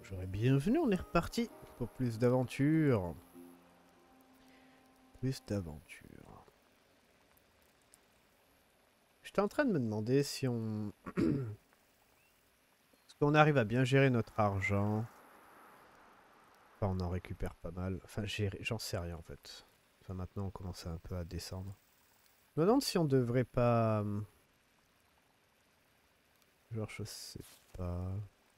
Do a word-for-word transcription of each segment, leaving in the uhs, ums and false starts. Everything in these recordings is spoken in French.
Bonjour et bienvenue, on est reparti pour plus d'aventures. Plus d'aventures. J'étais en train de me demander si on... Est-ce qu'on arrive à bien gérer notre argent? Enfin, on en récupère pas mal. Enfin, j'en sais rien en fait. Enfin, maintenant on commence un peu à descendre. Je me demande si on devrait pas... Genre, je sais pas...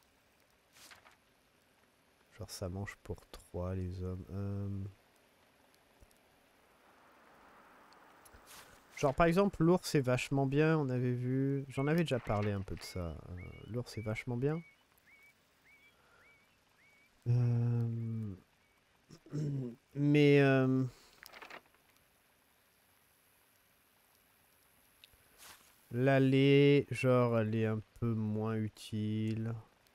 Genre, ça mange pour trois les hommes. Euh... Genre par exemple l'ours est vachement bien, on avait vu, j'en avais déjà parlé un peu de ça, euh, l'ours est vachement bien. Euh... Mais euh... l'allée, genre elle est un peu moins utile.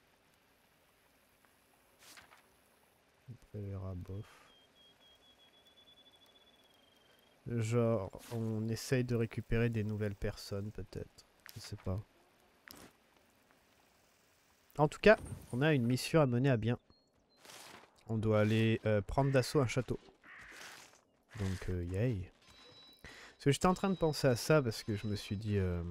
Après les rats, bof. Genre on essaye de récupérer des nouvelles personnes peut-être, je sais pas. En tout cas, on a une mission à mener à bien. On doit aller euh, prendre d'assaut un château. Donc, euh, yay. Parce que j'étais en train de penser à ça parce que je me suis dit... Euh,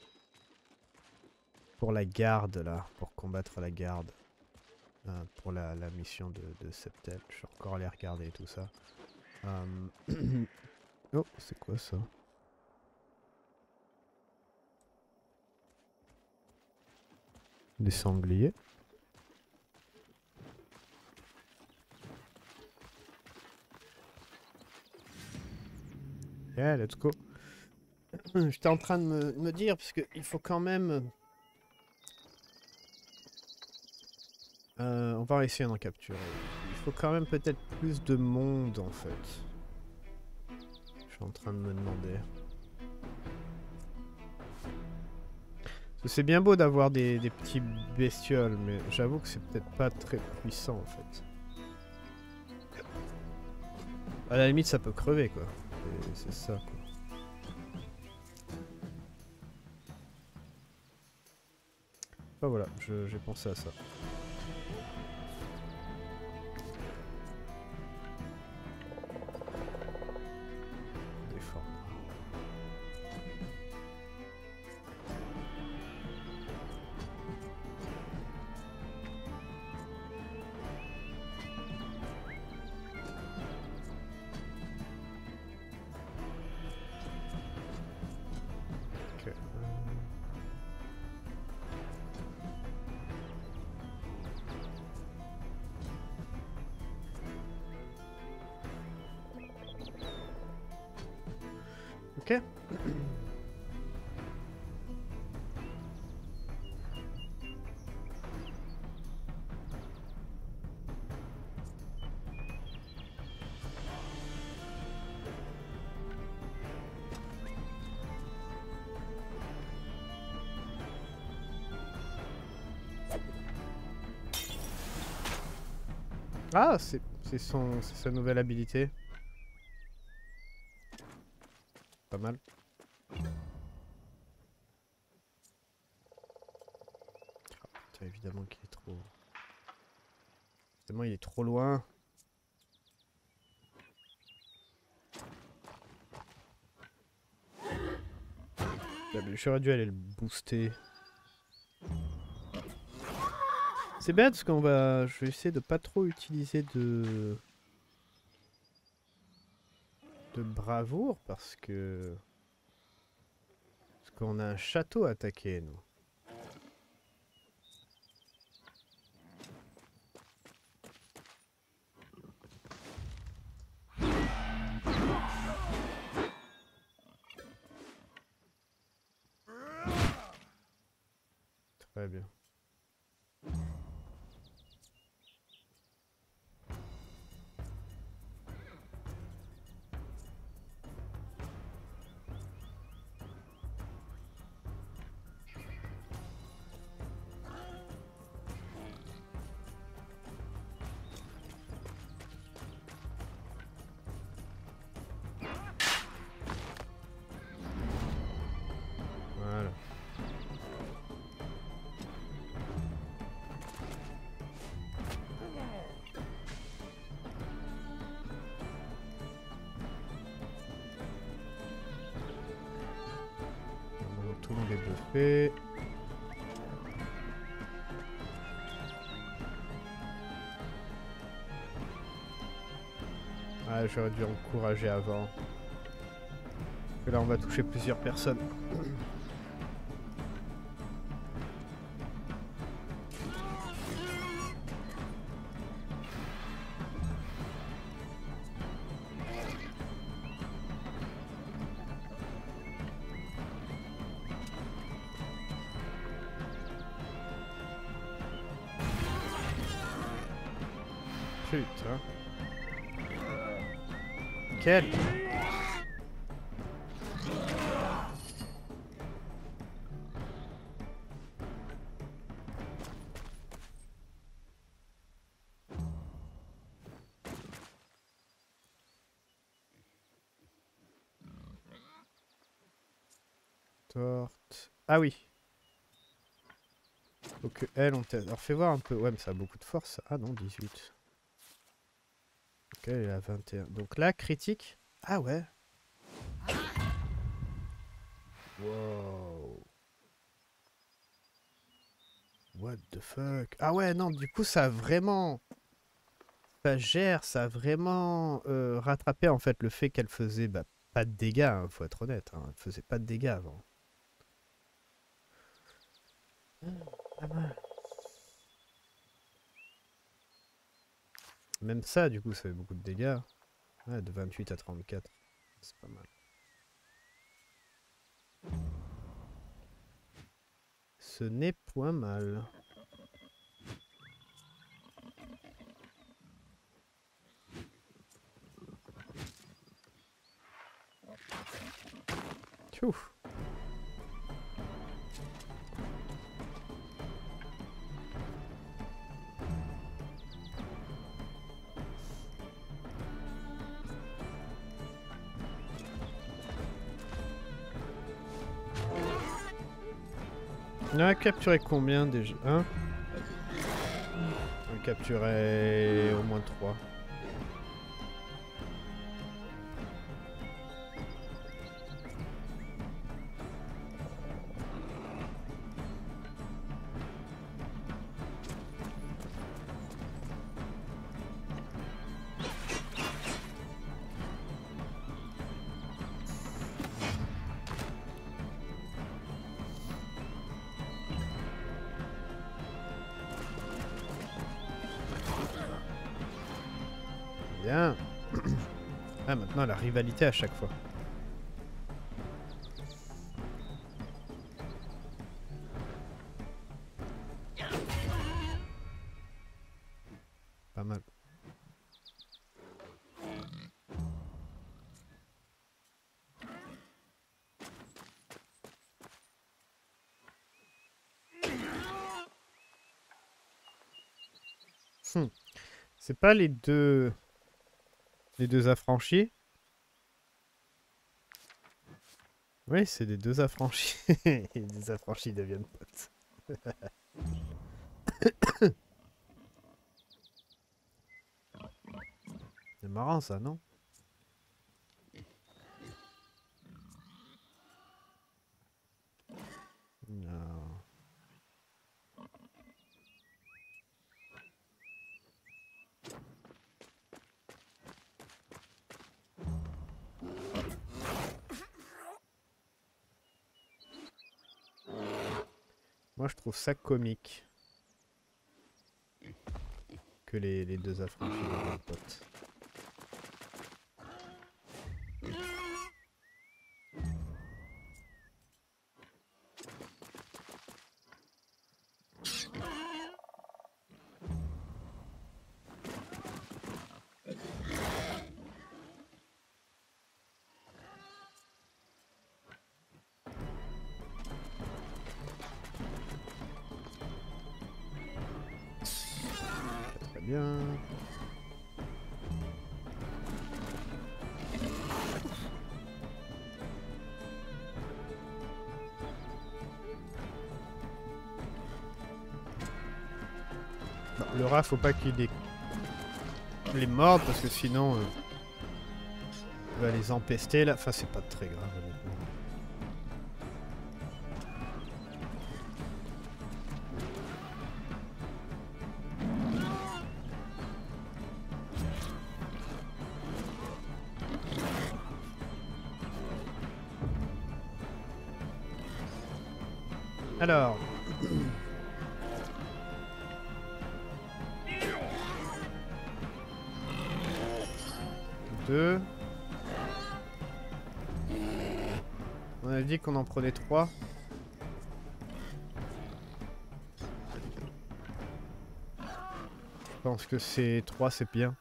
pour la garde, là. Pour combattre la garde. Euh, pour la, la mission de, de Septel. Je suis encore allé regarder et tout ça. Euh... oh, c'est quoi ça? Des sangliers. Yeah, let's go. J'étais en train de me, me dire, parce qu'il faut quand même... Euh, on va essayer d'en capturer. Il faut quand même peut-être plus de monde, en fait. Je suis en train de me demander. C'est bien beau d'avoir des, des petits bestioles, mais j'avoue que c'est peut-être pas très puissant, en fait. À la limite, ça peut crever, quoi. C'est ça, quoi. Enfin voilà, j'ai pensé à ça. Défendre. Ok. Ok. Ah, c'est son, c'est sa nouvelle habilité. Pas mal. Ah, putain, évidemment qu'il est trop... Évidemment, il est trop loin. J'aurais dû aller le booster. C'est bête parce qu'on va... Je vais essayer de pas trop utiliser de... de bravoure parce que... Parce qu'on a un château à attaquer, nous. Très bien. Voilà. débuffé. Ah, j'aurais dû encourager avant. Parce que là, on va toucher plusieurs personnes. Putain. Quel... Torte... Ah oui. Faut que elle, on t'aide. Alors fais voir un peu. Ouais, mais ça a beaucoup de force. Ah non, dix-huit. Ok, elle est à vingt et un. Donc là, critique. Ah ouais. Wow. What the fuck. Ah ouais, non, du coup, ça a vraiment... Ça gère, ça a vraiment euh, rattrapé en fait le fait qu'elle faisait bah, pas de dégâts, hein, faut être honnête. Hein, elle faisait pas de dégâts avant. Pas mal. Même ça, du coup, ça fait beaucoup de dégâts. Ouais, de vingt-huit à trente-quatre. C'est pas mal. Ce n'est point mal. Tchouf. On a capturé combien déjà? Un. On a capturé au moins trois. Bien. Ah, maintenant la rivalité à chaque fois. Pas mal. Hmm. C'est pas les deux... Les deux affranchis? Oui, c'est les deux affranchis. Et les affranchis deviennent potes. C'est marrant ça, non? Non. Moi, je trouve ça comique. Que les, les deux affranchis deviennent potes. Très bien. Non, le rat, faut pas qu'il les... les morde parce que sinon euh, il va les empester là. Enfin, c'est pas très grave honnêtement. Alors. Deux. On a dit qu'on en prenait trois. Je pense que c'est trois, c'est bien.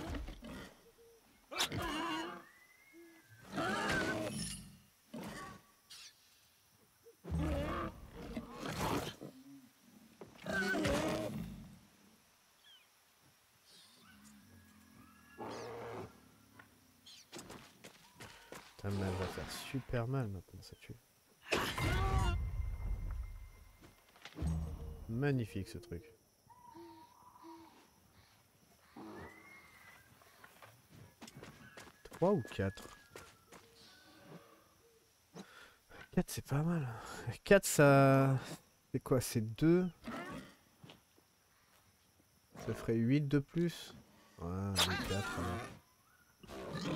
Putain, mais elle va faire super mal maintenant, ça tue. Magnifique ce truc. trois ou quatre? quatre c'est pas mal. quatre ça... C'est quoi? C'est deux. Ça ferait huit de plus. Ouais, quatre alors.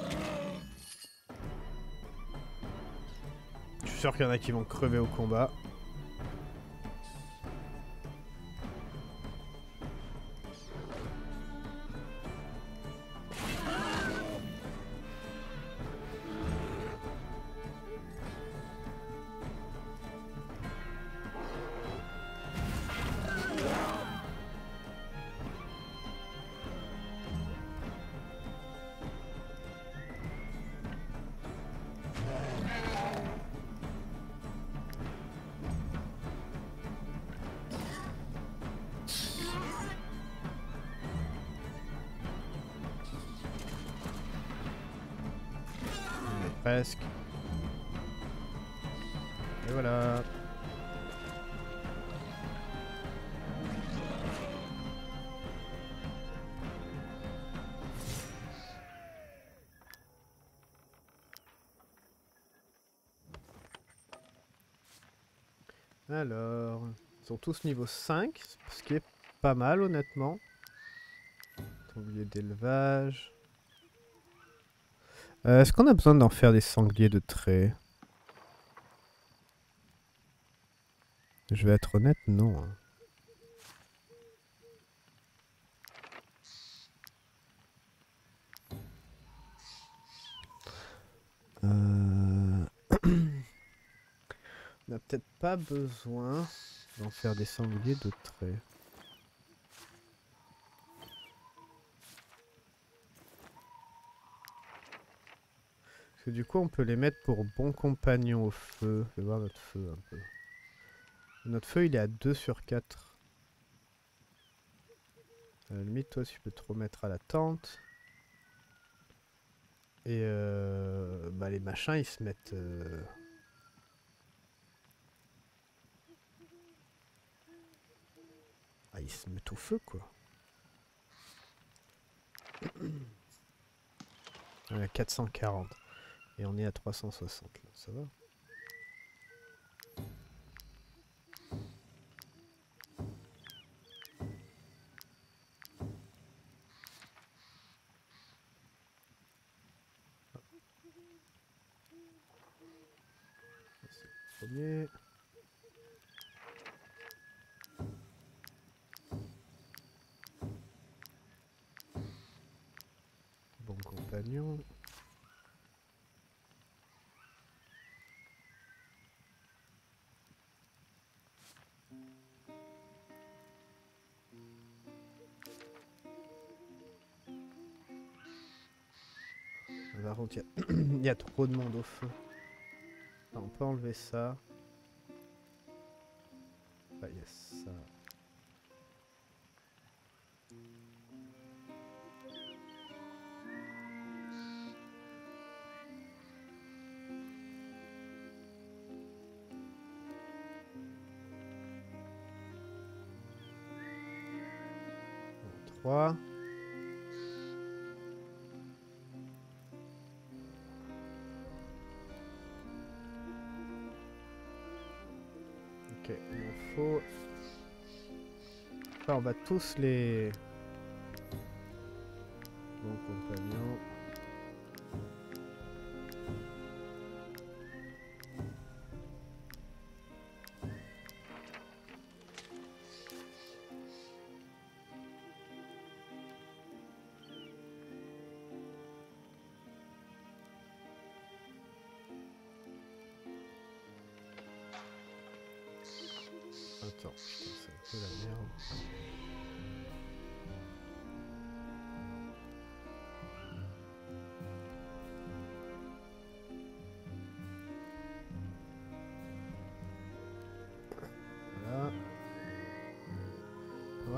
Je suis sûr qu'il y en a qui vont crever au combat. Presque. Et voilà. Alors, ils sont tous niveau cinq, ce qui est pas mal honnêtement. Sanglier d'élevage. Euh, Est-ce qu'on a besoin d'en faire des sangliers de trait? Je vais être honnête, non. Hein. Euh... On n'a peut-être pas besoin d'en faire des sangliers de trait. Parce que du coup, on peut les mettre pour bons compagnons au feu. Je vais voir notre feu un peu. Notre feu, il est à deux sur quatre. À la limite, toi, tu peux te remettre à la tente. Et euh, bah, les machins, ils se mettent... Euh... Ah, ils se mettent au feu, quoi. On est à quatre cent quarante. Et on est à trois cent soixante, là. Ça va? C'est le premier. Bon compagnon. Par contre, il y, y a trop de monde au feu. Ah, on peut enlever ça. Ah, yes, ça. trois. Ok, il en faut... Enfin, on va tous les... Bon compagnon.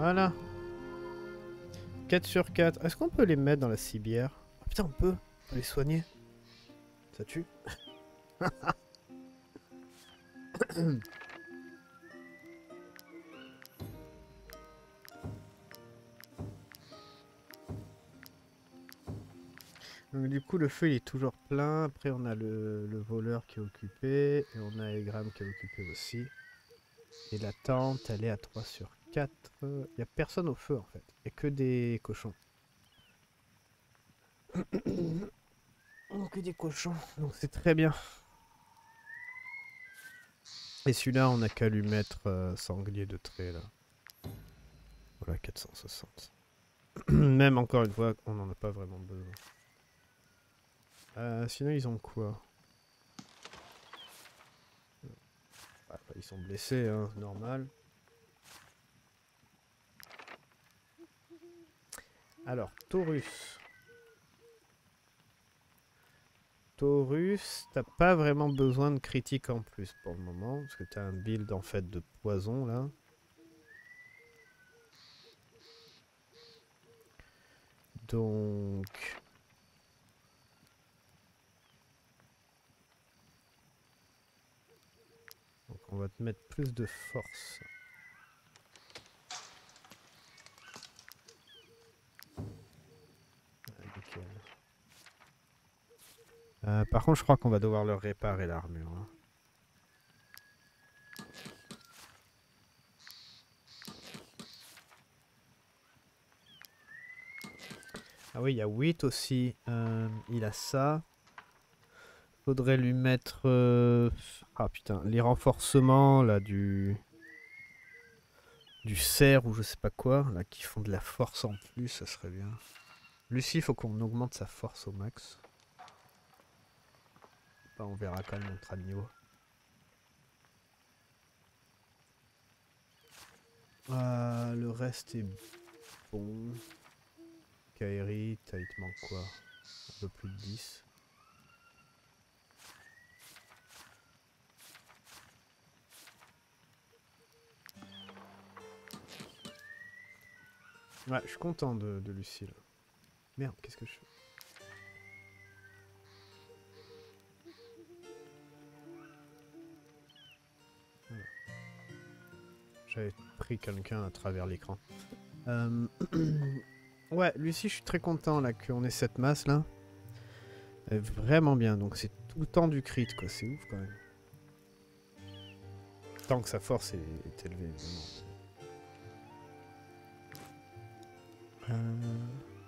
Voilà. quatre sur quatre. Est-ce qu'on peut les mettre dans la cibière? Oh, putain, on peut. On peut les soigner. Ça tue. Donc du coup le feu il est toujours plein, après on a le, le voleur qui est occupé, et on a Egram qui est occupé aussi. Et la tente elle est à trois sur quatre, il n'y a personne au feu en fait, il n'y a que des cochons. Que des cochons, donc c'est très bien. Et celui-là on n'a qu'à lui mettre euh, sanglier de trait là. Voilà quatre cent soixante. Même encore une fois on n'en a pas vraiment besoin. Euh, sinon ils ont quoi? Ah, bah, ils sont blessés, hein, normal. Alors, Taurus. Taurus, t'as pas vraiment besoin de critique en plus pour le moment, parce que t'as un build en fait de poison là. Donc... Donc on va te mettre plus de force. Ah, euh, par contre je crois qu'on va devoir leur réparer l'armure. Hein. Ah oui, il y a huit aussi. Euh, il a ça. Faudrait lui mettre... Euh... Ah putain, les renforcements là du... Du cerf ou je sais pas quoi, là qui font de la force en plus, ça serait bien. Lucie, il faut qu'on augmente sa force au max. Bah, on verra quand même notre niveau. Euh, le reste est bon. Kairi, il te manque quoi? Un peu plus de dix. Ouais, je suis content de, de Lucie là. Merde, qu'est-ce que je fais? Voilà. J'avais pris quelqu'un à travers l'écran. Euh... ouais, Lucie, je suis très content là qu'on ait cette masse là. Elle est vraiment bien, donc c'est tout le temps du crit quoi, c'est ouf quand même. Tant que sa force est, est élevée évidemment. Euh...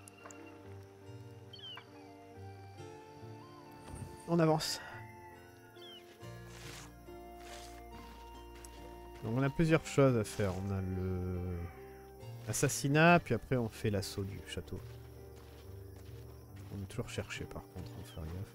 On avance. Donc on a plusieurs choses à faire. On a le assassinat, puis après on fait l'assaut du château. On est toujours cherché par contre, on fait gaffe.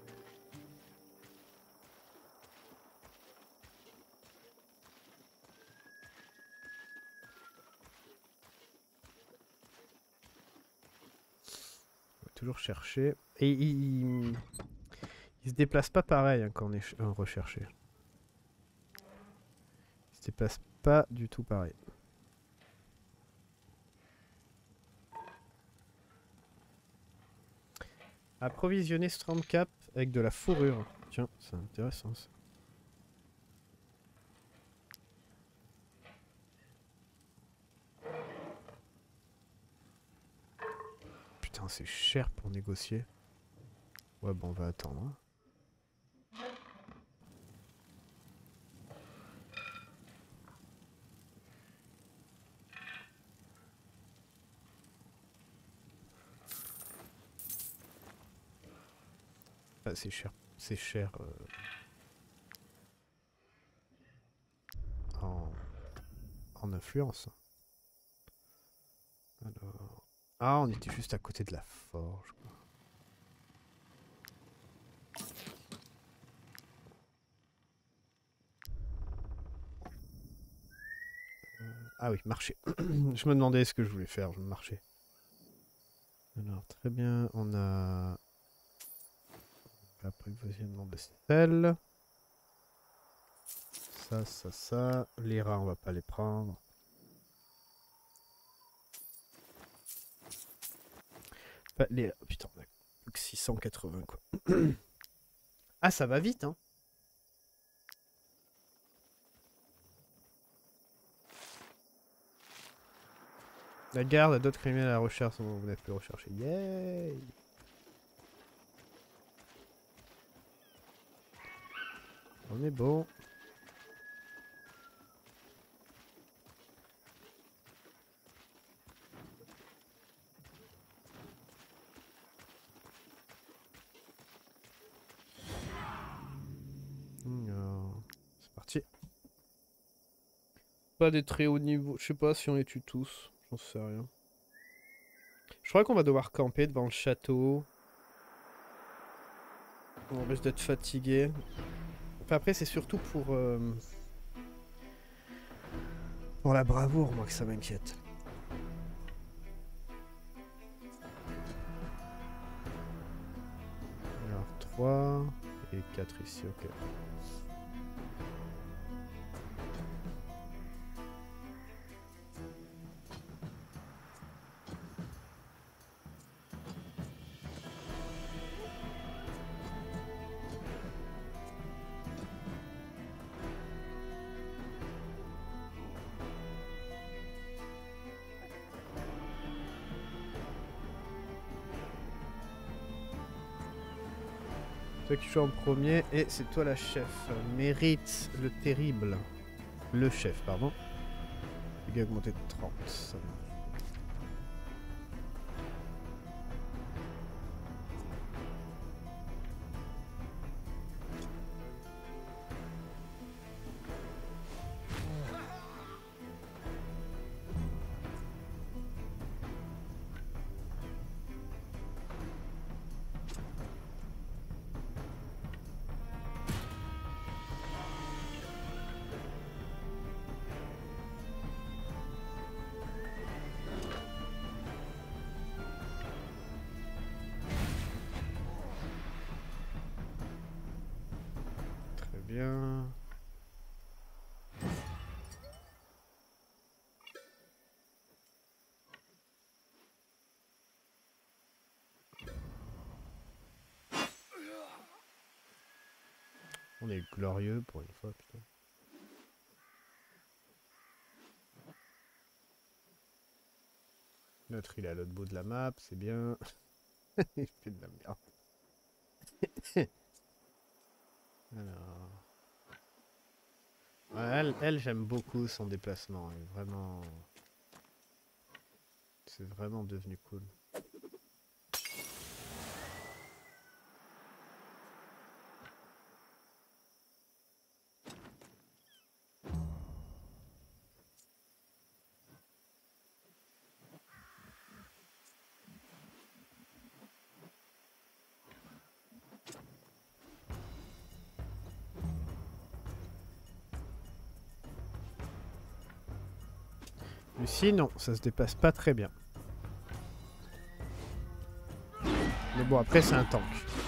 On va toujours chercher. Et il, il, il se déplace pas pareil hein, quand on est euh, recherché. Il se déplace pas du tout pareil. Approvisionner Strandcap avec de la fourrure. Tiens, c'est intéressant ça. Putain, c'est cher pour négocier. Ouais, bon, on va attendre. Ah, c'est cher. C'est cher. Euh, en, en influence. Alors... Ah, on était juste à côté de la forge. Quoi. Euh, ah oui, marché. Je me demandais ce que je voulais faire, je me marchais. Alors, très bien, on a... Approvisionnement de sel. Ça, ça, ça. Les rats, on va pas les prendre. Enfin, les... Putain, on a plus que six cent quatre-vingts quoi. Ah, ça va vite, hein. La garde a d'autres criminels à la recherche, vous n'êtes plus recherché. Yay! On est bon. C'est parti. Pas des très hauts niveaux. Je sais pas si on les tue tous. J'en sais rien. Je crois qu'on va devoir camper devant le château. On risque d'être fatigué. Enfin, après, c'est surtout pour... Euh... Pour la bravoure, moi, que ça m'inquiète. Alors, trois et quatre ici, ok. Toi qui joues en premier, et c'est toi la chef. Mérite le terrible. Le chef, pardon. Il a augmenté de trente. Bien. On est glorieux pour une fois, putain. Notre île est à l'autre bout de la map, c'est bien. Il fait de la merde. Alors... Ouais, elle, elle j'aime beaucoup son déplacement. Elle est vraiment... C'est vraiment devenu cool. Lucie, non, ça se déplace pas très bien. Mais bon, après, c'est un tank.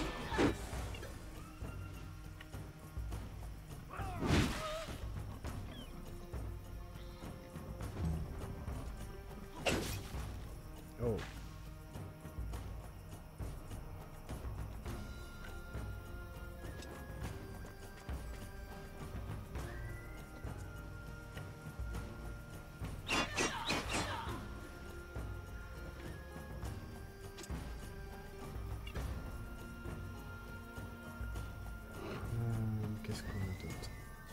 Oh. Qu'est-ce qu'on a d'autre?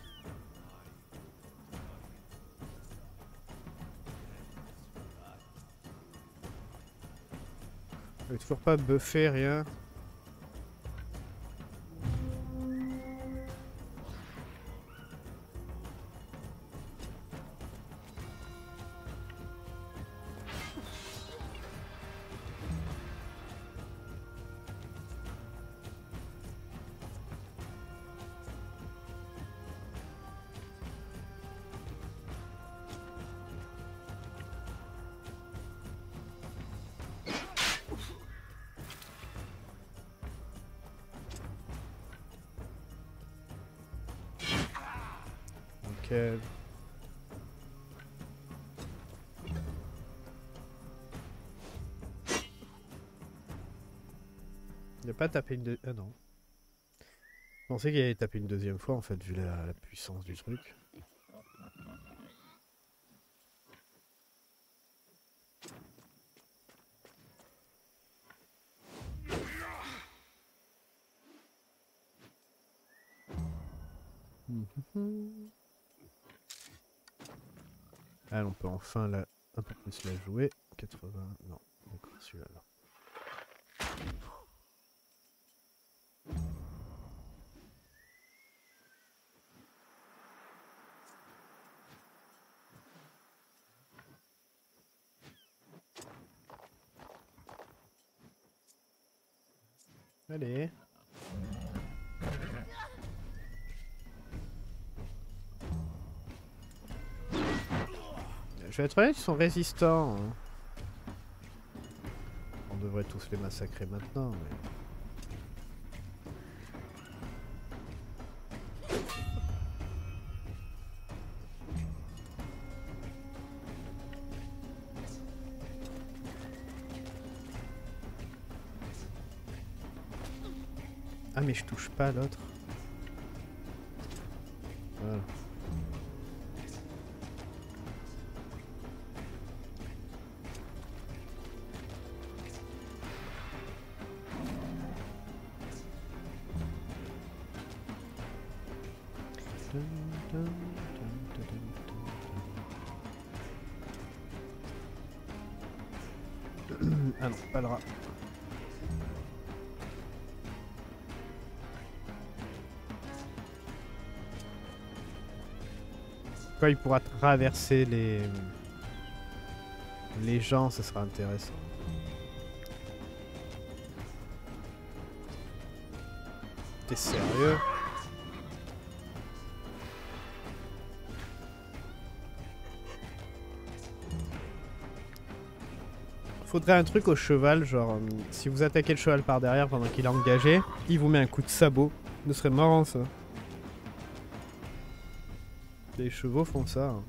On veut toujours pas buffer, rien. Nickel. Il n'a pas tapé une deuxième... Ah non. Je pensais qu'il allait taper une deuxième fois en fait, vu la, la puissance du truc. Ah, on peut enfin la... un peu plus la jouer. quatre-vingts... Non, d'accord, celui-là là. Allez. Je vais être honnête, ils sont résistants. Hein. On devrait tous les massacrer maintenant, mais... Ah mais je touche pas l'autre. Voilà. Ah non, pas le rat. Quand il pourra traverser les... les gens, ça sera intéressant. T'es sérieux? Faudrait un truc au cheval, genre, euh, si vous attaquez le cheval par derrière pendant qu'il est engagé, il vous met un coup de sabot. Ce serait marrant ça. Les chevaux font ça. Hein.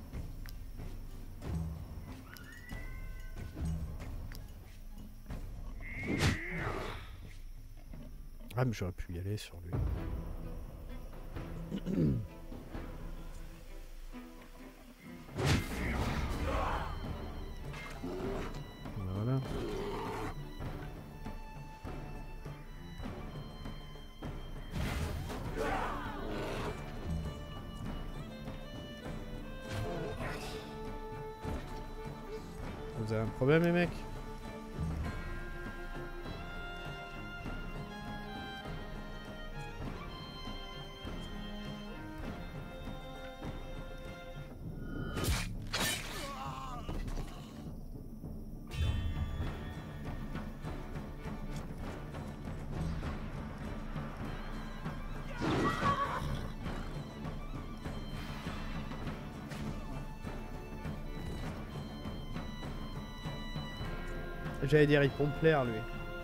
Ah mais j'aurais pu y aller sur lui. Voilà. Vous avez un problème les mecs? J'allais dire il pompe l'air lui.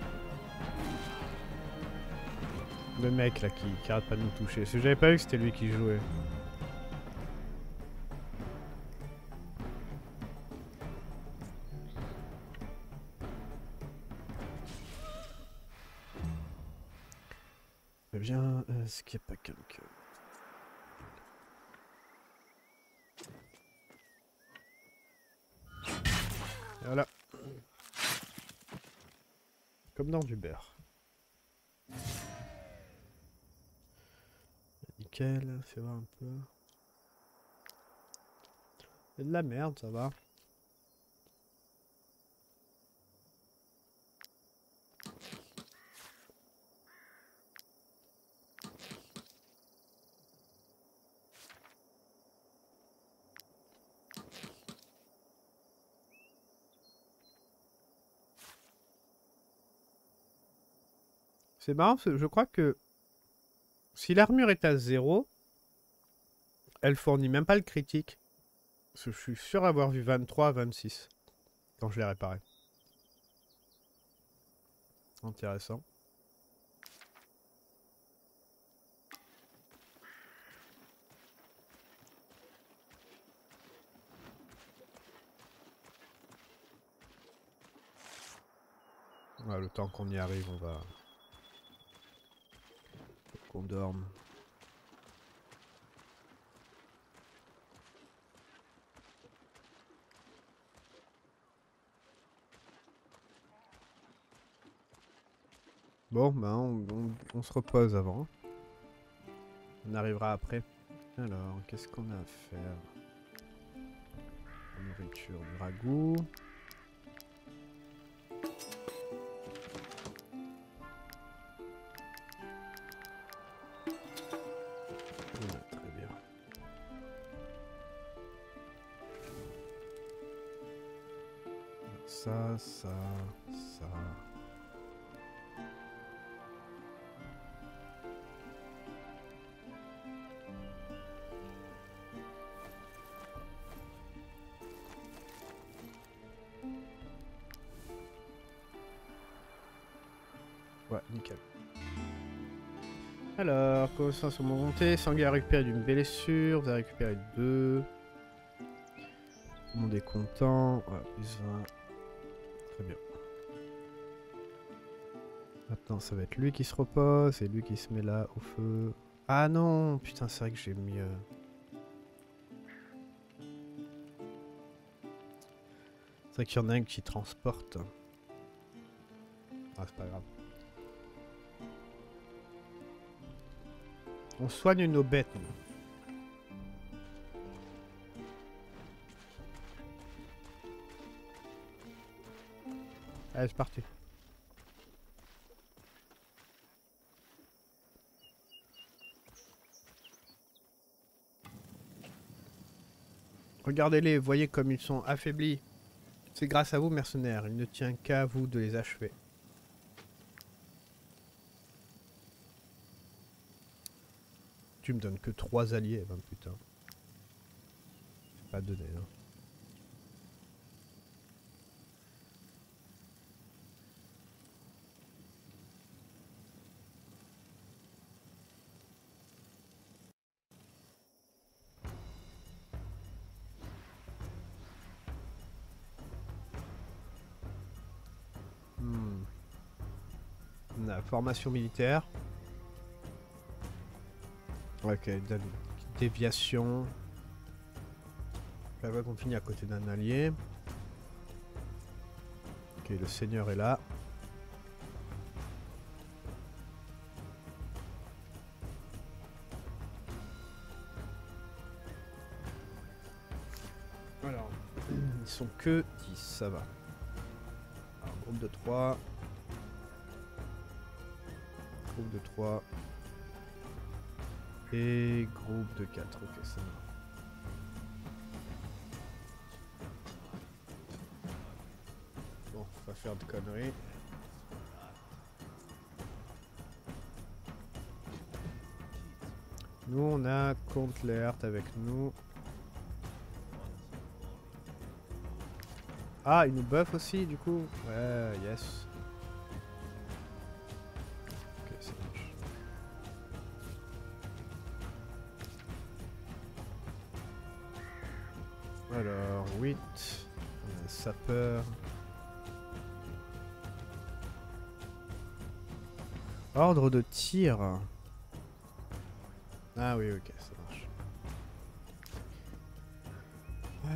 Le mec là qui, qui arrête pas de nous toucher. Si j'avais pas vu que c'était lui qui jouait. Eh bien, est-ce qu'il n'y a pas quelqu'un? Voilà. Comme dans du beurre. Nickel, fais voir un peu. C'est de la merde, ça va. C'est marrant parce que je crois que si l'armure est à zéro, elle fournit même pas le critique. Parce que je suis sûr d'avoir vu vingt-trois à vingt-six quand je l'ai réparé. Intéressant. Ouais, le temps qu'on y arrive, on va... qu'on dorme. Bon, ben on, on, on se repose avant. On arrivera après. Alors, qu'est-ce qu'on a à faire? Nourriture du ragoût. Ouais, très bien. Ça, ça, ça. Ouais, nickel. Alors, commençons sur mon montée. Sanguin a récupéré d'une blessure. Vous avez récupéré deux. Tout le monde est content. Voilà, plus vingt. Très bien. Maintenant, ça va être lui qui se repose et lui qui se met là au feu. Ah non, putain, c'est vrai que j'ai mis... Euh... C'est vrai qu'il y en a un qui transporte. Ah, c'est pas grave. On soigne nos bêtes. Nous. Allez, c'est parti. Regardez-les, voyez comme ils sont affaiblis. C'est grâce à vous, mercenaires. Il ne tient qu'à vous de les achever. Tu me donnes que trois alliés, ben putain. C'est pas donné, hein. Hmm. On a formation militaire. Ok, déviation. La voie qu'on finit à côté d'un allié. Ok, le seigneur est là. Alors, ils sont que dix, ça va. Alors, groupe de trois. Groupe de trois. Et groupe de quatre, ok, ça va. Bon, faut pas faire de conneries. Nous, on a Comte Laert avec nous. Ah, il nous buff aussi, du coup. Ouais, yes. Ok, ça marche. Alors, huit. On a un sapeur. Ordre de tir. Ah oui, ok, ça marche. Euh...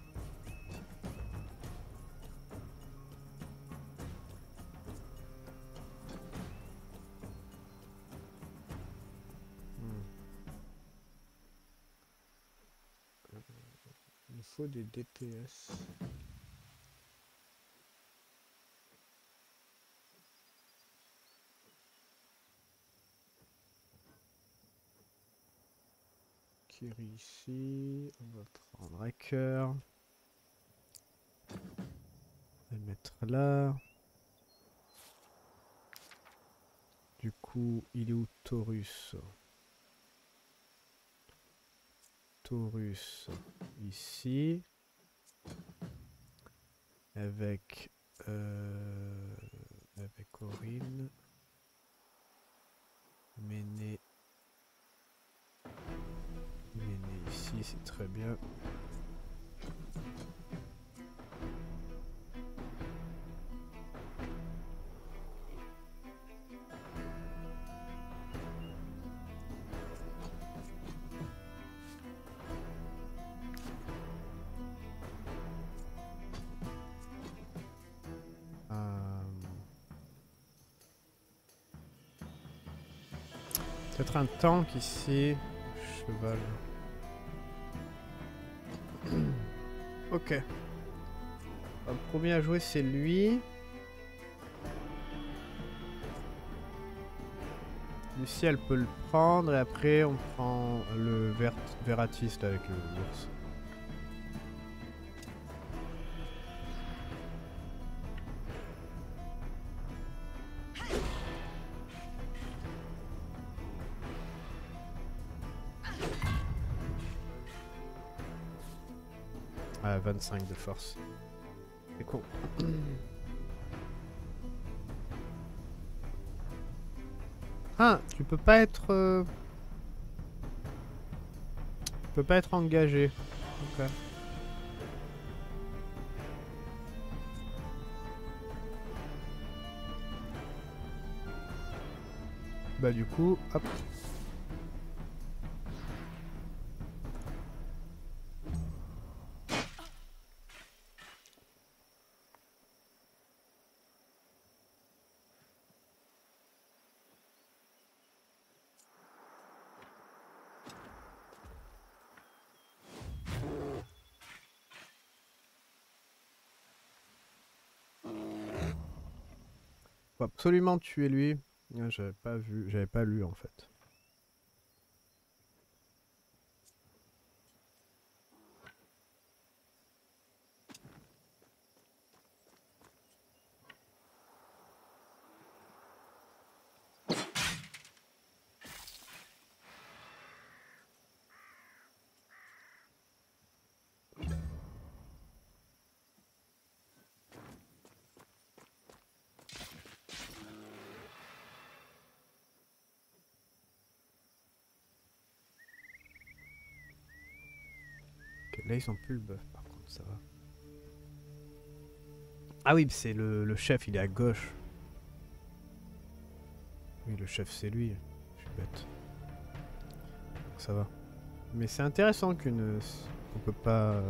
Hmm. Il faut des D P S. Kiri ici. On va prendre Hacker. On va le mettre là. Du coup, il est où Taurus? Taurus ici. Avec euh, avec Aurine. Méné. Méné ici, c'est très bien. Peut-être un tank ici. Cheval. Ok. Le premier à jouer c'est lui. Lucie elle peut le prendre et après on prend le Ver Veratis là avec l'ours. Ah, vingt-cinq de force. C'est con. Ah, tu peux pas être... Euh... Tu peux pas être engagé. Ok. Bah du coup, hop. Faut absolument tuer lui. Ah, j'avais pas vu, j'avais pas lu en fait. Ok, là ils ont plus le buff par contre, ça va. Ah oui, c'est le, le chef, il est à gauche. Oui, le chef c'est lui. Je suis bête. Donc ça va. Mais c'est intéressant qu'une... On peut pas... euh,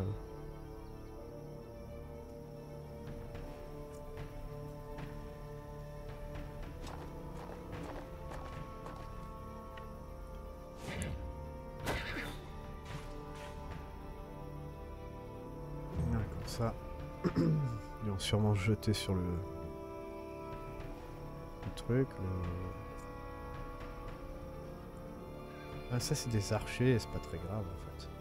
Ouais, comme ça. Ils vont sûrement se jeter sur le... le truc. Le... Ah ça c'est des archers, c'est pas très grave en fait.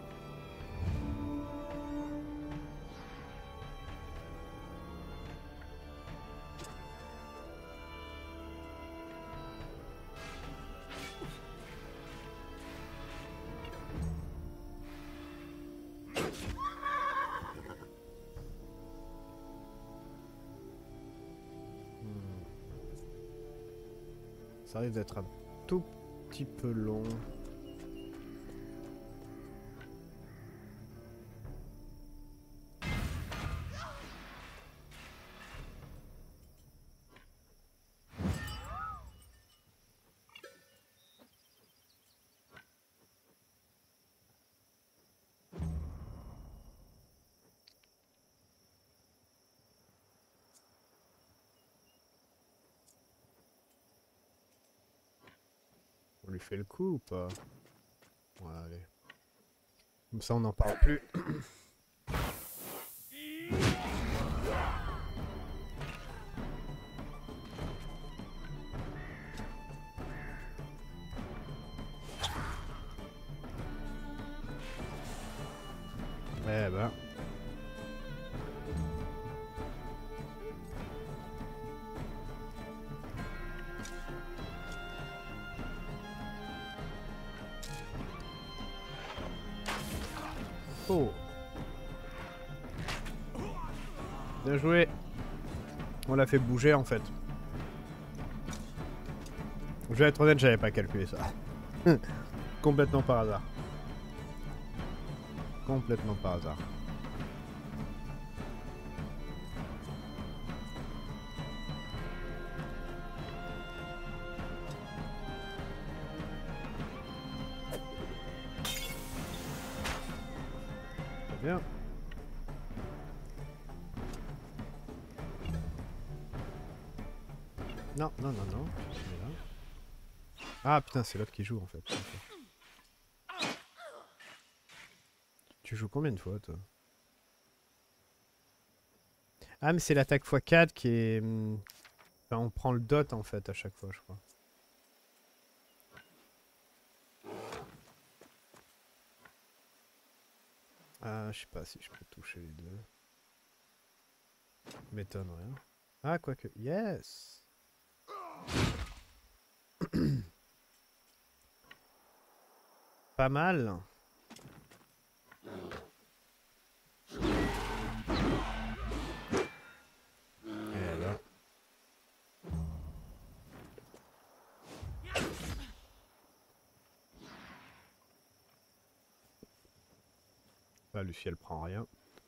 Hmm. Ça risque d'être un tout petit peu long. On lui fait le coup ou pas? Ouais, allez. Comme ça on n'en parle plus. Eh ben. Oh. Bien joué. On l'a fait bouger en fait. Je vais être honnête, j'avais pas calculé ça. Complètement par hasard. Complètement par hasard. Très bien. Non, non, non, non. Je suis là. Ah putain, c'est l'autre qui joue en fait. Okay. Tu joues combien de fois toi? Ah mais c'est l'attaque fois quatre qui est... Enfin, on prend le dot en fait à chaque fois je crois. Ah je sais pas si je peux toucher les deux. M'étonne rien. Ah quoique... Yes. Pas mal. Et là. Là, Lucie, elle prend rien.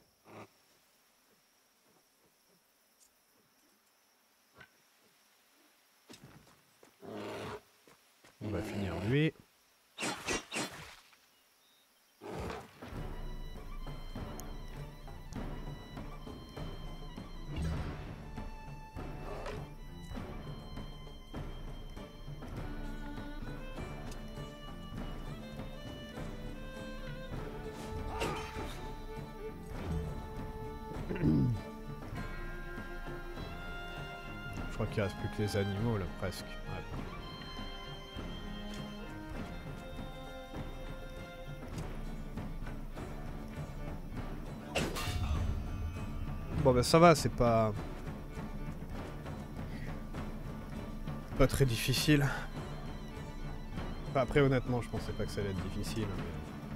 On va finir lui. Je crois qu'il reste plus que les animaux là presque. Ouais. Bon bah ça va, c'est pas... Pas très difficile. Enfin, après honnêtement je pensais pas que ça allait être difficile. Mais...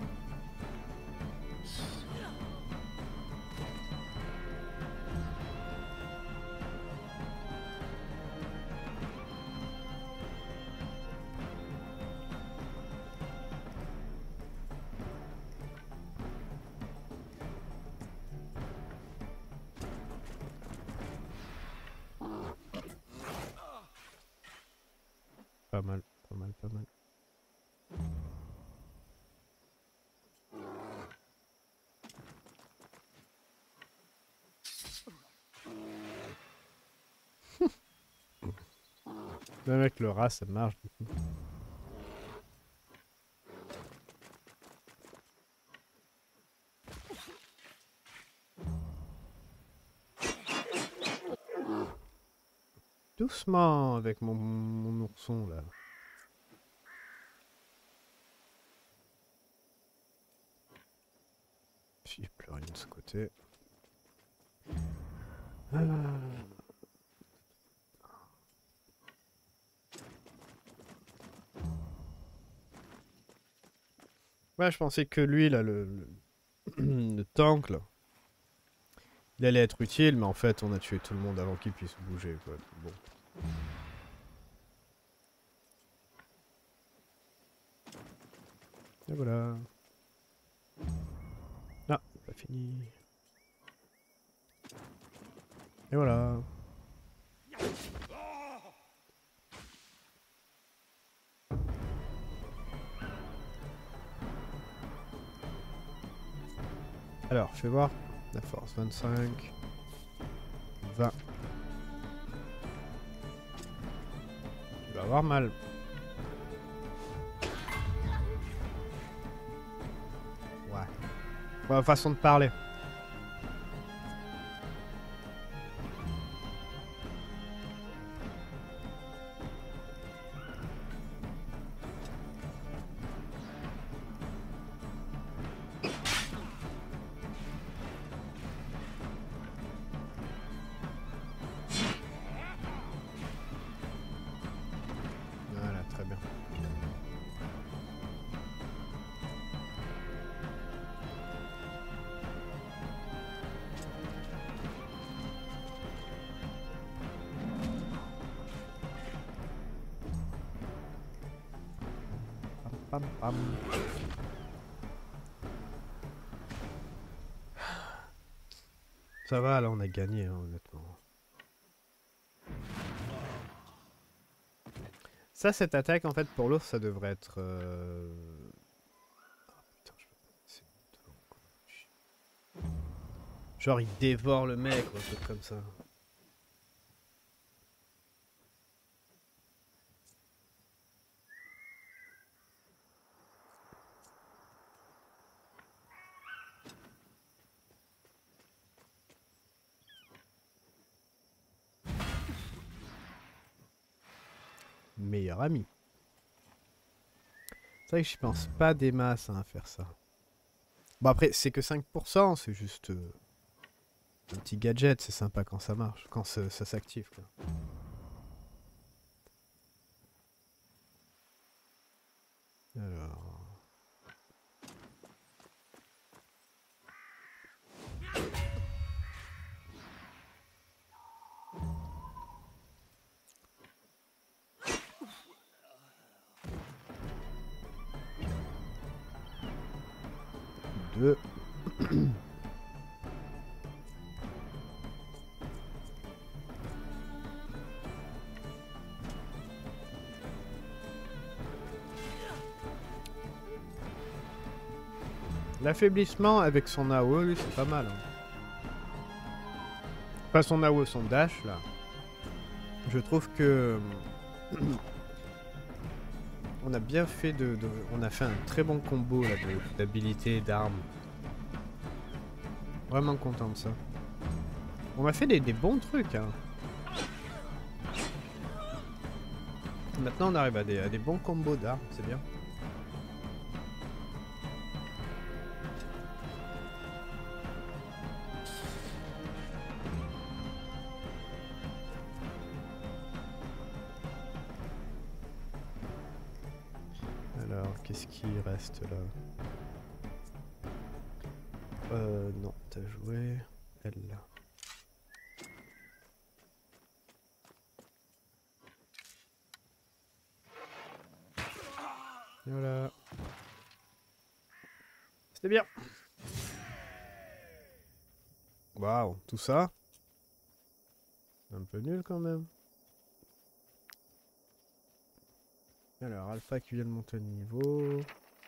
Pas mal, pas mal, pas mal. Même avec le rat ça marche du coup. Doucement avec mon, mon ourson là. Il n'y a plus rien de ce côté. Ah. Ouais, je pensais que lui là, le, le, le tank là, il allait être utile, mais en fait on a tué tout le monde avant qu'il puisse bouger quoi. Bon. Et voilà. Ah, pas fini. Et voilà. Alors, fais voir. La force vingt-cinq. vingt. Tu vas avoir mal. Ouais. Ouais, façon de parler. Voilà, très bien. Pam, pam, pam. Ça va, là on a gagné, hein, honnêtement. Ça, cette attaque, en fait, pour l'ours, ça devrait être... Euh... Oh, putain, je peux pas passer devant, quoi. Genre, il dévore le mec, ou un truc comme ça. meilleur ami. C'est vrai que je pense pas des masses hein, à faire ça. Bon après, c'est que cinq pour cent, c'est juste euh, un petit gadget, c'est sympa quand ça marche, quand ça, ça s'active quoi. Alors... Deux. L'affaiblissement avec son A O, lui, c'est pas mal. Hein. Pas son A O, son dash, là. Je trouve que... on a bien fait de, de... On a fait un très bon combo, là, d'habilité, d'armes. Vraiment content de ça. On a fait des, des bons trucs, hein. Maintenant, on arrive à des, à des bons combos d'armes, c'est bien. Alors, qu'est-ce qui reste là? Euh, non, t'as joué... Elle là. Voilà. C'était bien. Waouh, tout ça? Un peu nul quand même. Alors, Alpha qui vient de monter de niveau.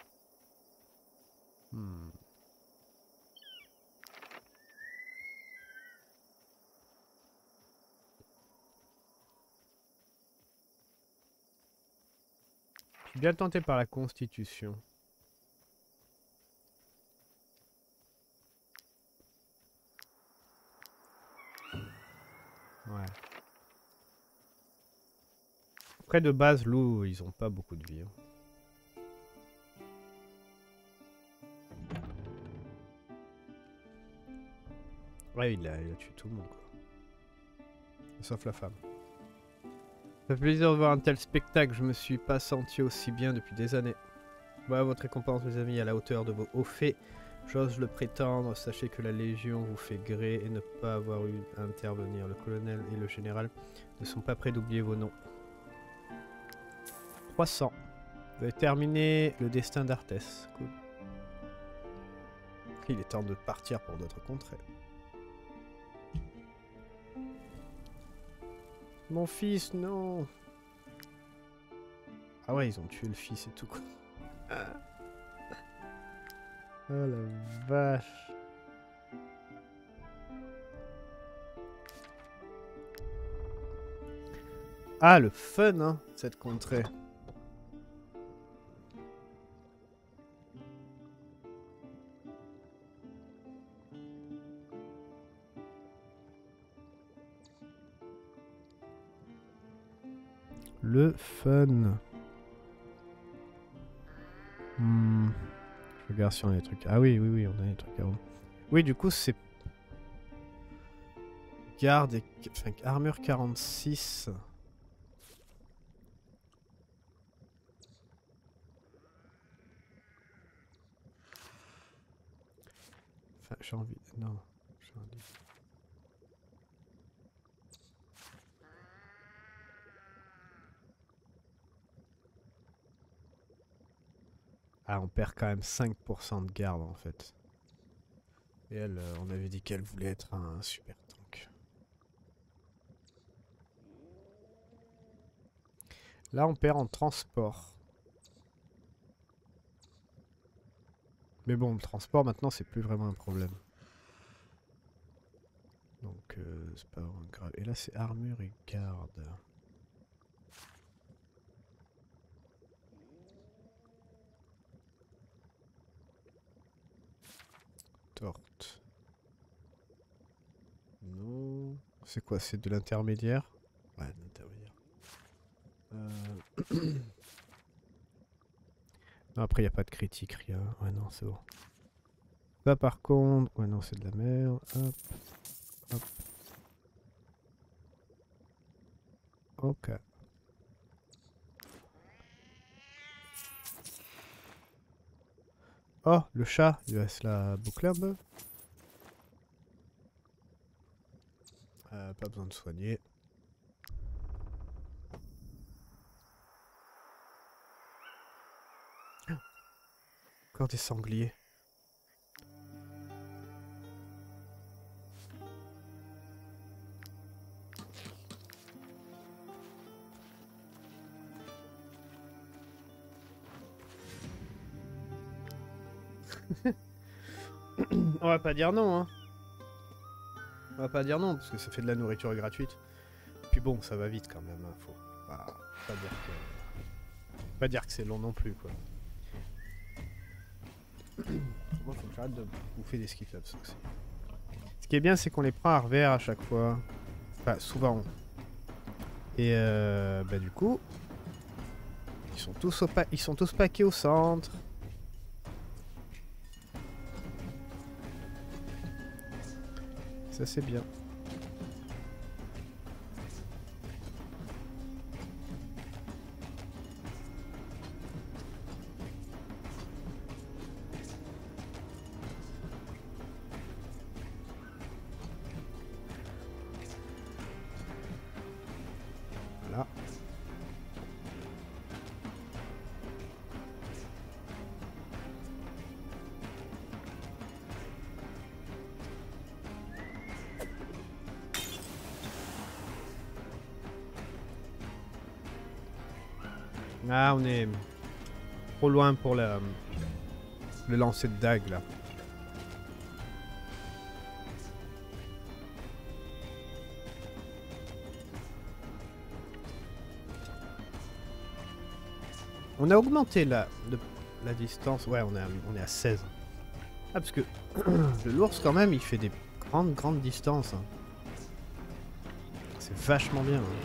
Hmm. Je suis bien tenté par la Constitution. Ouais. Après de base, loup, ils ont pas beaucoup de vie. Hein. Ouais, il a, il a tué tout le monde, quoi. Sauf la femme. Ça fait plaisir de voir un tel spectacle, je me suis pas senti aussi bien depuis des années. Voilà votre récompense, mes amis, à la hauteur de vos hauts faits. J'ose le prétendre, sachez que la Légion vous fait gré et ne pas avoir eu à intervenir. Le colonel et le général ne sont pas prêts d'oublier vos noms. trois cents. Vous avez terminé le destin d'Arthès. Cool. Il est temps de partir pour d'autres contrées. Mon fils, non. Ah ouais, ils ont tué le fils et tout quoi. Ah. Oh la vache. Ah, le fun, hein, cette contrée. Le fun. Hmm. Je regarde si on a des trucs. Ah oui, oui, oui, on a des trucs à haut. Oui, du coup, c'est... Garde et... Enfin, armure quarante-six. Enfin, j'ai envie... Non. J'ai envie... Ah, on perd quand même cinq pour cent de garde, en fait. Et elle, euh, on avait dit qu'elle voulait être un super tank. Là, on perd en transport. Mais bon, le transport, maintenant, c'est plus vraiment un problème. Donc, euh, c'est pas vraiment grave. Et là, c'est armure et garde. Torte. Non. C'est quoi? C'est de l'intermédiaire? Ouais, de l'intermédiaire. Euh... non, après, il n'y a pas de critique, rien. Ouais, non, c'est bon. Ça, par contre... Ouais, non, c'est de la merde. Hop. Hop. Ok. Oh, le chat, il va se la boucler un peu. Euh, pas besoin de soigner. Encore des sangliers. On va pas dire non, hein. On va pas dire non, parce que ça fait de la nourriture gratuite. Puis bon, ça va vite quand même, hein. Faut pas, pas dire que... Pas dire que c'est long non plus, quoi. Moi, faut que j'arrête de bouffer des skifflabs aussi. Ce qui est bien, c'est qu'on les prend à revers à chaque fois. Enfin, souvent. Et euh, bah du coup... Ils sont tous, au pa ils sont tous paqués au centre. Ça, c'est bien. Voilà. Ah, on est trop loin pour le, le lancer de dague, là. On a augmenté la, le, la distance. Ouais, on est, à, on est à seize. Ah, parce que l'ours, quand même, il fait des grandes, grandes distances. Hein. C'est vachement bien. Hein.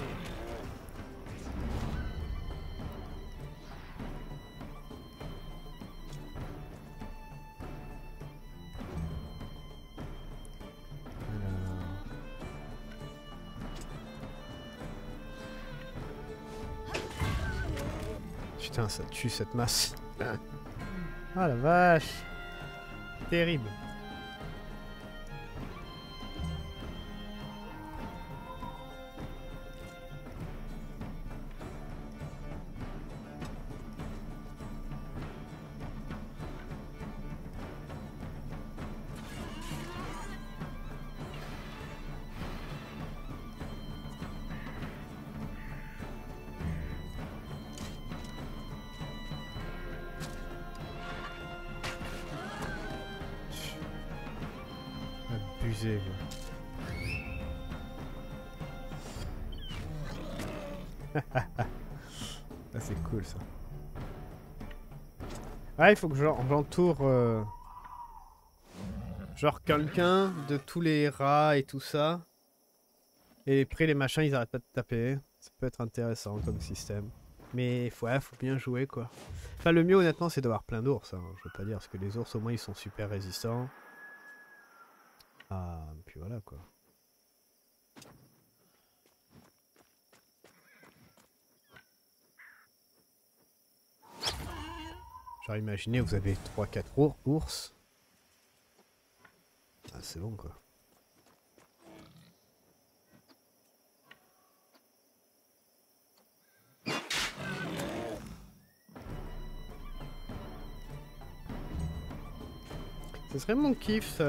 Putain, ça tue cette masse. Ah la vache. Terrible. Abusé, quoi. Ah, c'est cool ça. Ah, il faut que j'entoure euh, genre quelqu'un de tous les rats et tout ça. Et les prix, les machins, ils arrêtent pas de taper. Ça peut être intéressant comme système. Mais ouais, faut bien jouer quoi. Enfin, le mieux honnêtement, c'est d'avoir plein d'ours. Hein. Je veux pas dire, parce que les ours au moins ils sont super résistants. Ah, puis voilà quoi. Genre imaginez, vous avez trois quatre ours. Ah, c'est bon quoi. Ce serait mon kiff ça.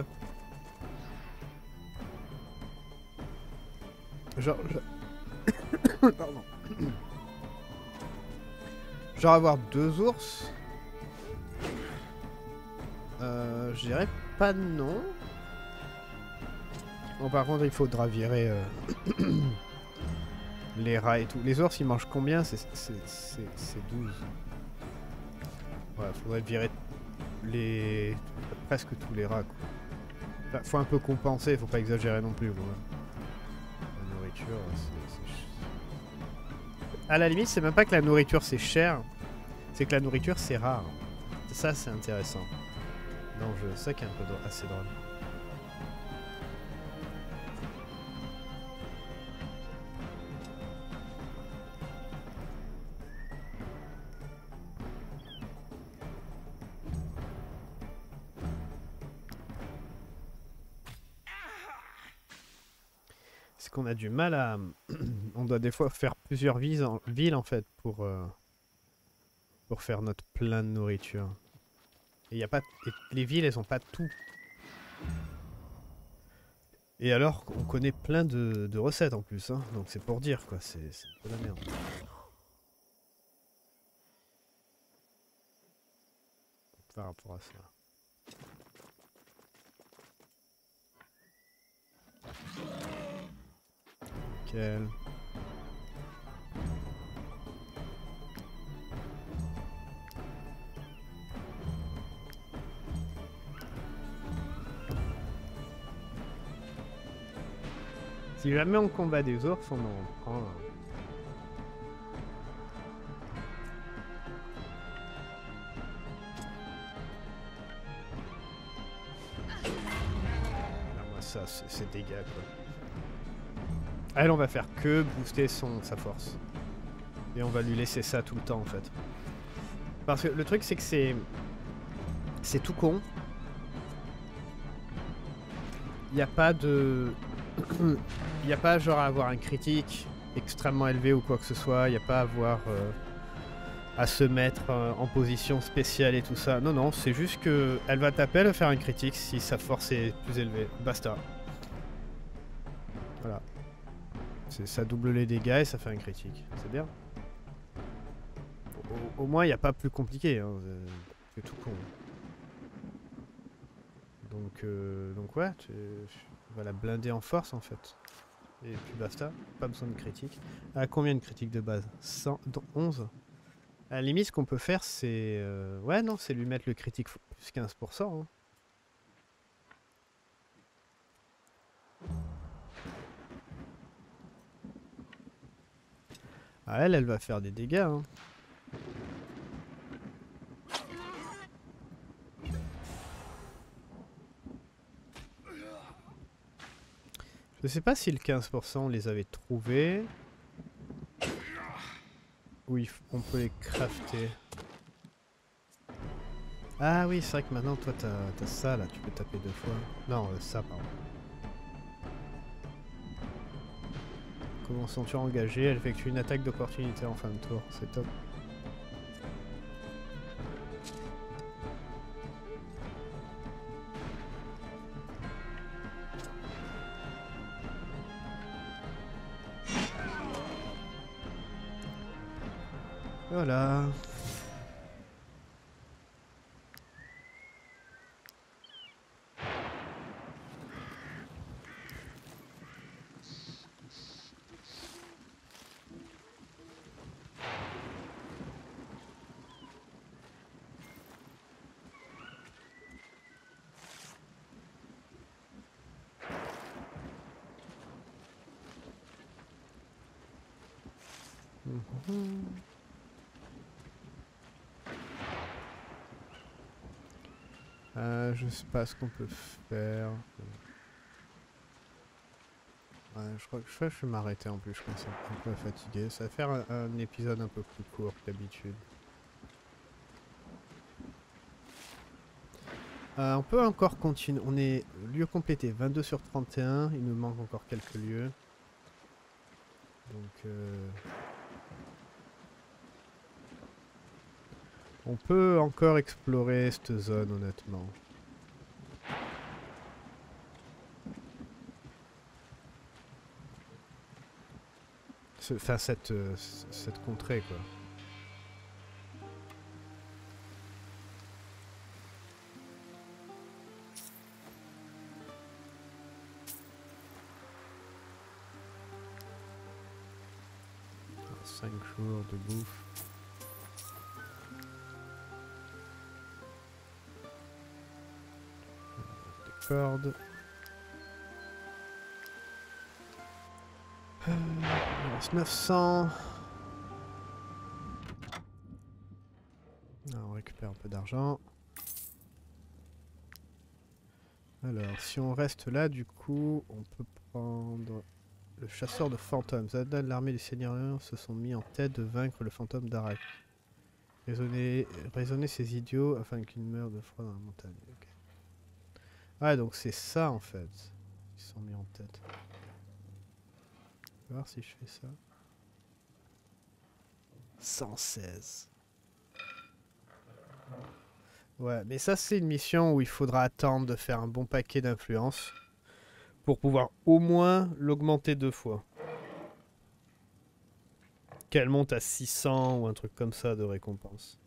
Genre... Je... Pardon. Genre avoir deux ours. Euh, je dirais pas non. Bon, par contre, il faudra virer euh, les rats et tout. Les ours, ils mangent combien? C'est douze. Ouais, faudrait virer les... presque tous les rats, quoi. Enfin, faut un peu compenser, faut pas exagérer non plus, quoi. La nourriture, À la limite, c'est même pas que la nourriture c'est cher, c'est que la nourriture c'est rare. Ça, c'est intéressant. Dans le jeu, ça qui est un peu drôle, assez drôle. C'est qu'on a du mal à... On doit des fois faire plusieurs villes en, villes, en fait pour, euh, pour faire notre plein de nourriture. Et y a pas... Et les villes, elles ont pas tout. Et alors, on connaît plein de, de recettes en plus, hein. Donc c'est pour dire, quoi. C'est un peu la merde. Par rapport à ça. Nickel. Si jamais on combat des ours, on en prend... Ça, c'est dégâts quoi. Elle, on va faire que booster son, sa force. Et on va lui laisser ça tout le temps en fait. Parce que le truc c'est que c'est... C'est tout con. Il n'y a pas de... Il n'y a pas genre à avoir un critique extrêmement élevé ou quoi que ce soit. Il n'y a pas à avoir... Euh, à se mettre euh, en position spéciale et tout ça. Non, non, c'est juste que elle va taper, elle va faire un critique si sa force est plus élevée. Basta. Voilà. Ça double les dégâts et ça fait un critique. C'est bien. Au, au moins, il n'y a pas plus compliqué. Hein. C'est tout con. Donc, euh, donc ouais, tu vas la blinder en force en fait. Et puis basta. Pas besoin de critique. À combien de critiques de base? cent, onze. À la limite, ce qu'on peut faire, c'est... Euh, ouais, non, c'est lui mettre le critique plus quinze pour cent. Hein. Ah, elle, elle va faire des dégâts. Hein. Je sais pas si le quinze pour cent, on les avait trouvés. Oui, on peut les crafter. Ah oui, c'est vrai que maintenant, toi, t'as as ça, là. Tu peux taper deux fois. Non, euh, ça, pardon. Commençons-tu engagée, elle effectue une attaque d'opportunité en fin de tour. C'est top. Voilà. Mmh. Euh, je sais pas ce qu'on peut faire. Ouais, je crois que je, je vais m'arrêter en plus, je pense un peu fatigué. Ça va faire un, un épisode un peu plus court que d'habitude. Euh, on peut encore continuer. On est lieu complété, vingt-deux sur trente et un. Il nous manque encore quelques lieux. Donc... Euh... On peut encore explorer cette zone, honnêtement. Enfin, cette, euh, cette contrée, quoi. Cinq jours de bouffe. Des cordes. Euh, il reste neuf cents. récupère un peu d'argent. Alors, si on reste là, du coup, on peut prendre le chasseur de fantômes. Zada de l'armée des seigneurs se sont mis en tête de vaincre le fantôme d'Arak. Raisonner, raisonner ces idiots afin qu'ils meurent de froid dans la montagne. Okay. Ah, donc c'est ça en fait. Ils se sont mis en tête. On va voir si je fais ça. cent seize. Ouais, mais ça c'est une mission où il faudra attendre de faire un bon paquet d'influence pour pouvoir au moins l'augmenter deux fois. Qu'elle monte à six cents ou un truc comme ça de récompense.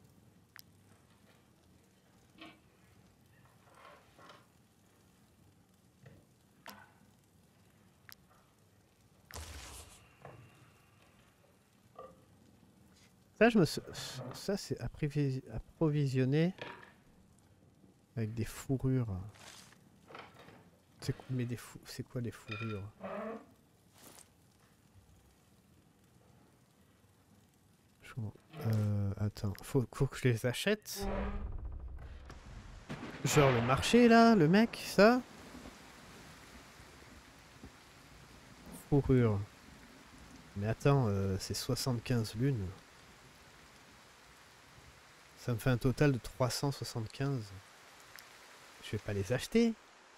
Ça, je me... ça c'est approvisionné avec des fourrures. C'est mais des fou... c'est quoi les fourrures? Euh, attends, faut, faut que je les achète. Genre le marché là, le mec, ça. Fourrure. Mais attends, euh, c'est soixante-quinze lunes. Ça me fait un total de trois cent soixante-quinze. Je vais pas les acheter.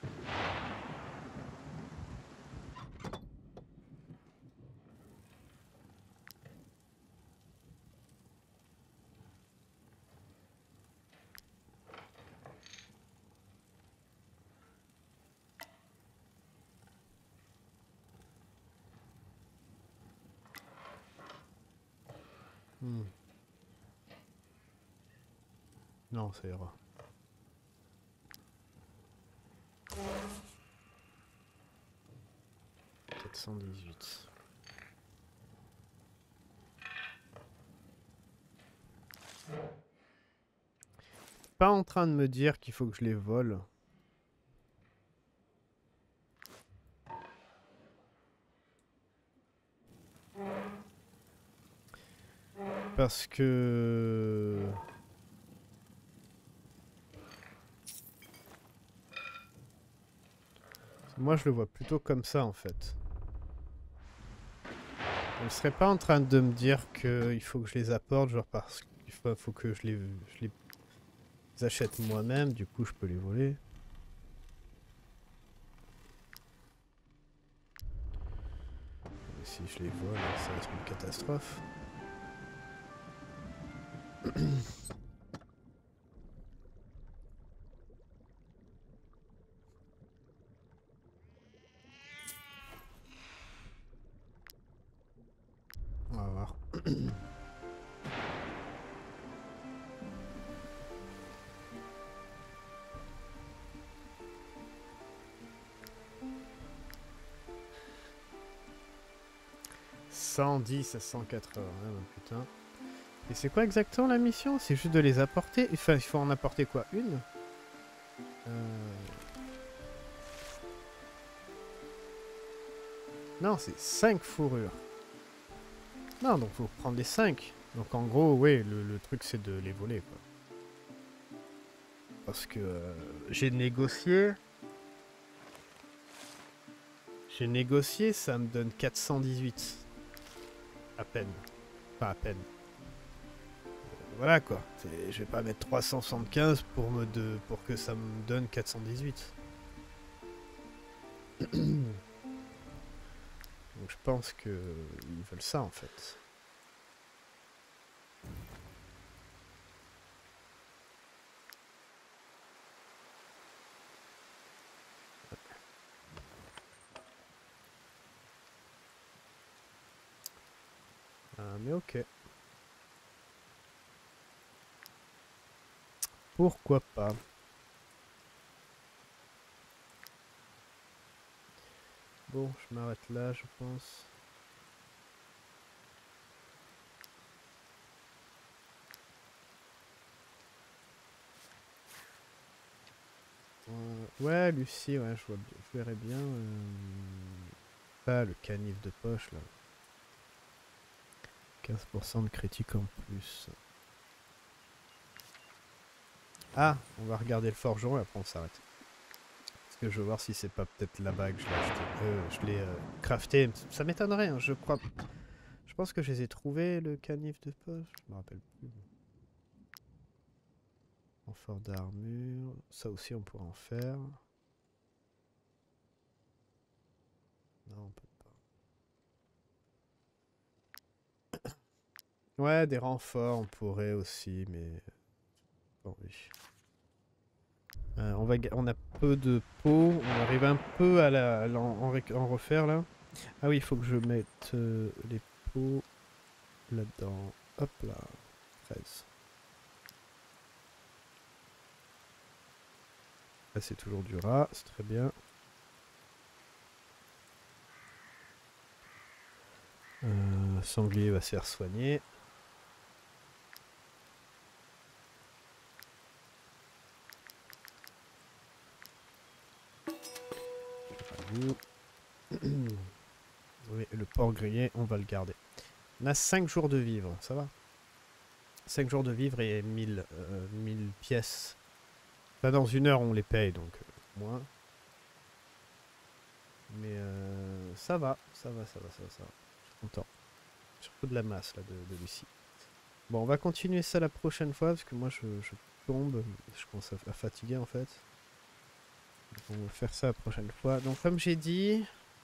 Hmm. Non, ça ira. quatre cent dix-huit. Pas en train de me dire qu'il faut que je les vole. Parce que... Moi je le vois plutôt comme ça en fait. Je ne serais pas en train de me dire qu'il faut que je les apporte, genre parce qu'il faut, faut que je les, je les achète moi-même, du coup je peux les voler. Et si je les vole, ça va être une catastrophe. On va voir. cent dix à cent quatre-vingts, ouais, bah, putain. Et c'est quoi exactement la mission? C'est juste de les apporter? Enfin, il faut en apporter quoi? Une? euh... Non, c'est cinq fourrures. Non, donc faut prendre les cinq. Donc en gros, oui, le, le truc c'est de les voler, quoi. Parce que euh, j'ai négocié... J'ai négocié, ça me donne quatre cent dix-huit. À peine. Pas à peine. Euh, voilà quoi. Je vais pas mettre trois cent soixante-quinze pour, me de, pour que ça me donne quatre cent dix-huit. Donc je pense qu'ils veulent ça en fait. Ah, mais ok. Pourquoi pas? Bon, je m'arrête là, je pense. Euh, ouais, Lucie, ouais, je, vois, je verrais bien. Euh, pas le canif de poche là. quinze pour cent de critique en plus. Ah, on va regarder le forgeron et après on s'arrête. Parce que je veux voir si c'est pas peut-être là-bas que je l'ai acheté. Euh, je l'ai euh, crafté. Ça m'étonnerait, hein, je crois. Je pense que je les ai trouvés, le canif de poche. Je me rappelle plus. Renfort d'armure. Ça aussi, on pourrait en faire. Non, on peut pas. Ouais, des renforts, on pourrait aussi, mais... Bon, oui. Euh, on, va, on a peu de peau. On arrive un peu à, la, à en, en, en refaire, là. Ah oui, il faut que je mette euh, les peaux là-dedans. Hop là. treize. Là, c'est toujours du rat. C'est très bien. Euh, sanglier va se faire soigner. Oui, le porc grillé, on va le garder. On a cinq jours de vivre, ça va. cinq jours de vivre et mille, euh, mille pièces. Là, dans une heure, on les paye, donc euh, moins. Mais euh, ça va, ça va, ça va, ça va, ça va. Je suis content. Surtout de la masse, là, de, de Lucie. Bon, on va continuer ça la prochaine fois, parce que moi, je, je tombe. Je commence à, à fatiguer, en fait. Donc, on va faire ça la prochaine fois. Donc, comme j'ai dit...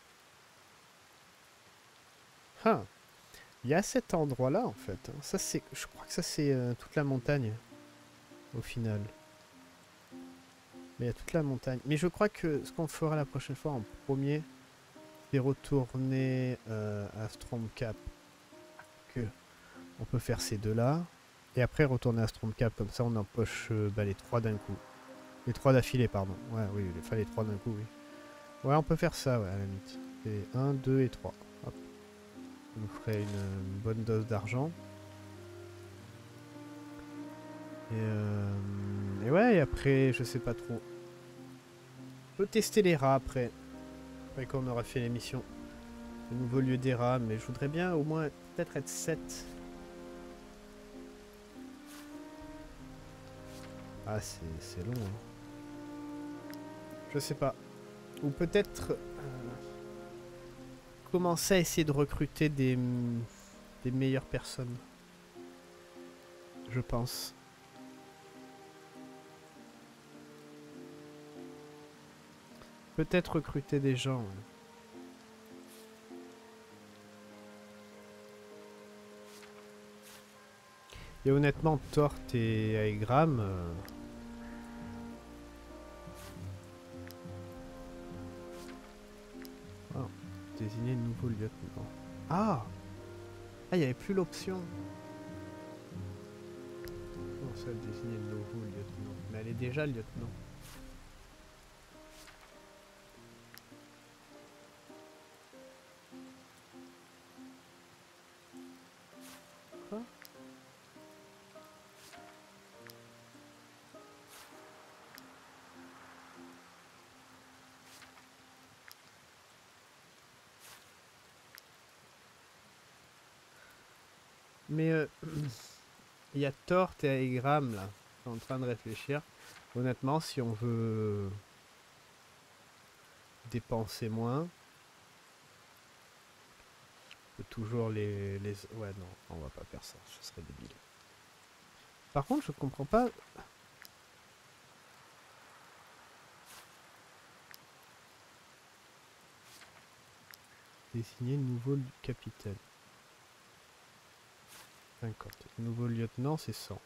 Ah, il y a cet endroit-là, en fait. Ça, c'est, je crois que ça, c'est euh, toute la montagne, au final. Mais il y a toute la montagne. Mais je crois que ce qu'on fera la prochaine fois, en premier, c'est retourner euh, à Stromcap. Que on peut faire ces deux-là. Et après, retourner à Stromcap. Comme ça, on empoche euh, bah, les trois d'un coup. Les trois d'affilée, pardon. Ouais, oui, il fallait les trois d'un coup, oui. Ouais, on peut faire ça, ouais, à la limite. C'est un, deux et trois. Hop. Ça nous ferait une, une bonne dose d'argent. Et, euh, et ouais, et après, je sais pas trop. On peut tester les rats après. Après qu'on aura fait l'émission. Le nouveau lieu des rats, mais je voudrais bien au moins peut-être être sept. Ah, c'est long, hein. Je sais pas. Ou peut-être euh, commencer à essayer de recruter des, des meilleures personnes. Je pense. Peut-être recruter des gens. Ouais. Et honnêtement, Tort et Aegram... Euh... Oh, désigner de nouveau lieutenant. Ah Ah, il n'y avait plus l'option. Comment ça, désigner de nouveau lieutenant? Mais elle est déjà lieutenant. Quoi? Mais euh, il y a Tort et Aegram là. Je suis en train de réfléchir. Honnêtement, si on veut dépenser moins, on peut toujours les, les... Ouais, non, on va pas faire ça. Ce serait débile. Par contre, je comprends pas... Désigner nouveau capitaine. cinquante. Nouveau lieutenant, c'est cent.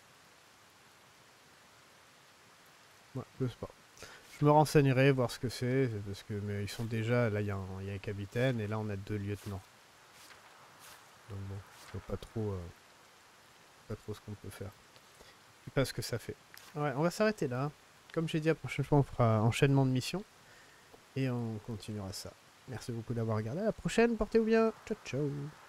Ouais, je sais pas. Je me renseignerai, voir ce que c'est, parce que mais ils sont déjà, là il y, y a un capitaine, et là on a deux lieutenants. Donc bon, je vois pas trop, euh, pas trop ce qu'on peut faire. Je sais pas ce que ça fait. Ouais, on va s'arrêter là. Comme j'ai dit, la prochaine fois on fera enchaînement de missions, et on continuera ça. Merci beaucoup d'avoir regardé, à la prochaine, portez-vous bien, ciao ciao.